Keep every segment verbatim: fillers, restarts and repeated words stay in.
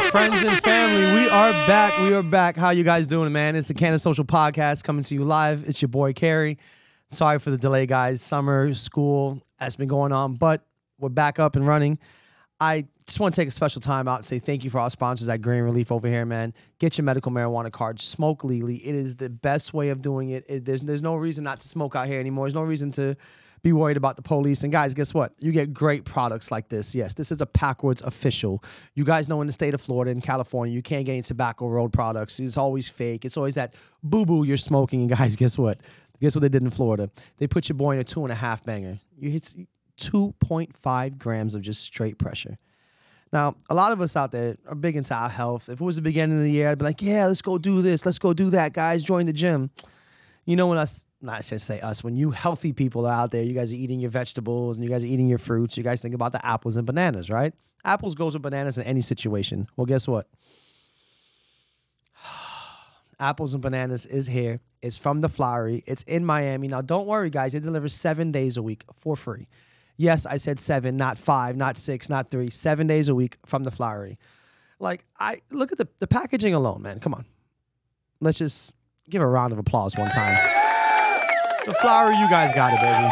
Friends and family, we are back. We are back. How you guys doing, man? It's the Canada Social Podcast coming to you live. It's your boy, Carrie. Sorry for the delay, guys. Summer, school has been going on, but we're back up and running. I just want to take a special time out and say thank you for our sponsors at Green Relief over here, man. Get your medical marijuana card. Smoke legally. It is the best way of doing it. it there's, there's no reason not to smoke out here anymore. There's no reason to be worried about the police. And guys, guess what? You get great products like this. Yes, this is a Packwards official. You guys know in the state of Florida and California, you can't get any tobacco rolled products. It's always fake. It's always that boo-boo you're smoking. And guys, guess what? Guess what they did in Florida? They put your boy in a two and a half banger. You hit two point five grams of just straight pressure. Now, a lot of us out there are big into our health. If it was the beginning of the year, I'd be like, yeah, let's go do this. Let's go do that, guys. Join the gym. You know, when us, not I should say us, when you healthy people are out there, you guys are eating your vegetables and you guys are eating your fruits, you guys think about the apples and bananas, right? Apples goes with bananas in any situation. Well, guess what? Apples and bananas is here. It's from the Flowery. It's in Miami. Now, don't worry, guys. They deliver seven days a week for free. Yes, I said seven, not five, not six, not three. Seven days a week from the Flowery. Like, I look at the, the packaging alone, man. Come on. Let's just give a round of applause one time. The Flowery, you guys got it, baby.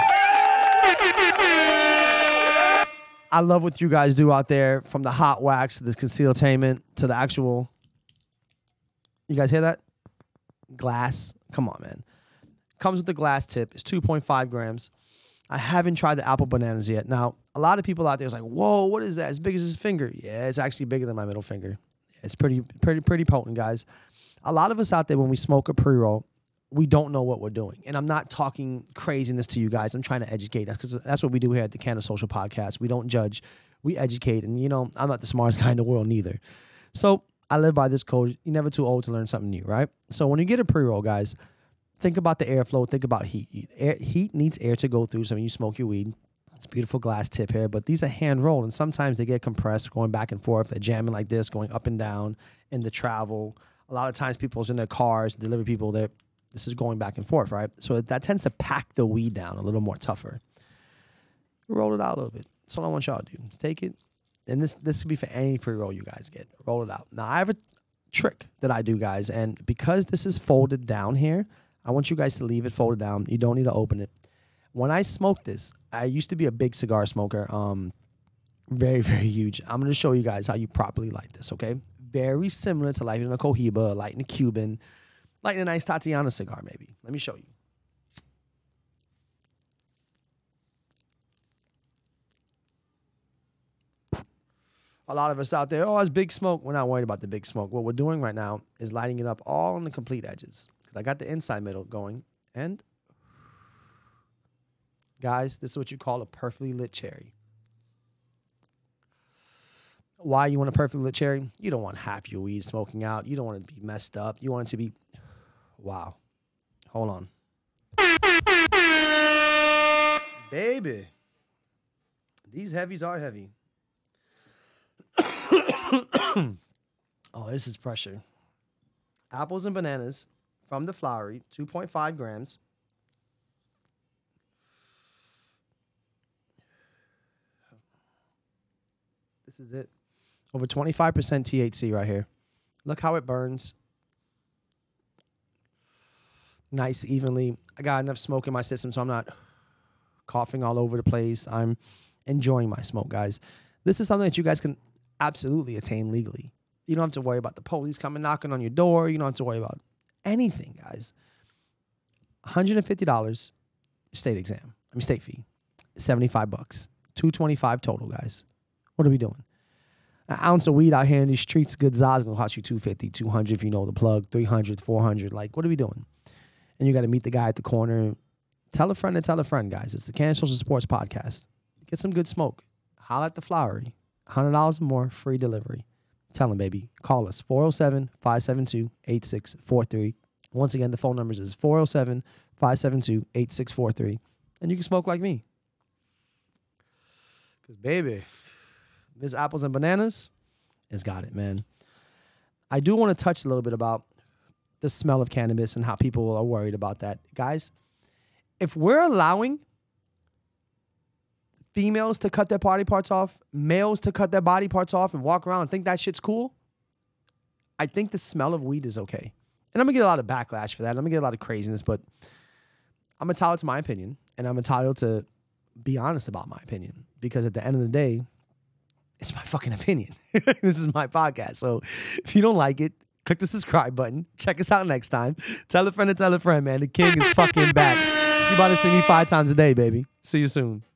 I love what you guys do out there, from the hot wax to the concealtainment to the actual. You guys hear that? Glass. Come on, man. Comes with the glass tip. It's two point five grams. I haven't tried the apple bananas yet. Now, a lot of people out there is like, whoa, what is that? As big as his finger. Yeah, it's actually bigger than my middle finger. It's pretty, pretty, pretty potent, guys. A lot of us out there, when we smoke a pre-roll, we don't know what we're doing. And I'm not talking craziness to you guys. I'm trying to educate us, because that's what we do here at the Canada Social Podcast. We don't judge. We educate. And, you know, I'm not the smartest guy in the world neither. So I live by this code. You're never too old to learn something new, right? So when you get a pre-roll, guys, think about the airflow. Think about heat. Air, heat needs air to go through, so when you smoke your weed, it's a beautiful glass tip here, but these are hand-rolled, and sometimes they get compressed, going back and forth. They're jamming like this, going up and down in the travel. A lot of times people's in their cars, delivery people, they're, this is going back and forth, right? So that tends to pack the weed down a little more tougher. Roll it out a little bit. That's all I want y'all to do. Take it, and this, this could be for any pre-roll you guys get. Roll it out. Now, I have a trick that I do, guys, and because this is folded down here, I want you guys to leave it folded down. You don't need to open it. When I smoke this, I used to be a big cigar smoker, um, very, very huge. I'm going to show you guys how you properly light this, okay? Very similar to lighting a Cohiba, lighting a Cuban, lighting a nice Tatiana cigar, maybe. Let me show you. A lot of us out there, oh, it's big smoke. We're not worried about the big smoke. What we're doing right now is lighting it up all on the complete edges. I got the inside middle going, and guys, this is what you call a perfectly lit cherry. Why you want a perfectly lit cherry? You don't want half your weed smoking out. You don't want it to be messed up. You want it to be, wow. Hold on. Baby, these heavies are heavy. Oh, this is pressure. Apples and bananas from the Flowery, two point five grams. This is it. Over twenty-five percent T H C right here. Look how it burns. Nice, evenly. I got enough smoke in my system, so I'm not coughing all over the place. I'm enjoying my smoke, guys. This is something that you guys can absolutely attain legally. You don't have to worry about the police coming knocking on your door. You don't have to worry about anything, guys. one hundred fifty dollars state exam. I mean, state fee. seventy-five bucks. two twenty-five total, guys. What are we doing? An ounce of weed out here in these streets, good Zaz, gonna cost you two fifty, two hundred if you know the plug, three hundred, four hundred. Like, what are we doing? And you got to meet the guy at the corner. Tell a friend to tell a friend, guys. It's the Canada Social Sports Podcast. Get some good smoke. Holla at the Flowery. one hundred dollars more, free delivery. Tell them, baby. Call us, four oh seven, five seven two, eight six four three. Once again, the phone numbers is four oh seven, five seven two, eight six four three. And you can smoke like me. Because, baby, there's apples and bananas. It's got it, man. I do want to touch a little bit about the smell of cannabis and how people are worried about that. Guys, if we're allowing females to cut their body parts off, males to cut their body parts off and walk around and think that shit's cool, I think the smell of weed is okay. And I'm going to get a lot of backlash for that. I'm going to get a lot of craziness, but I'm entitled to my opinion, and I'm entitled to be honest about my opinion, because at the end of the day, it's my fucking opinion. This is my podcast. So if you don't like it, click the subscribe button. Check us out next time. Tell a friend to tell a friend, man. The king is fucking back. You about to see me five times a day, baby. See you soon.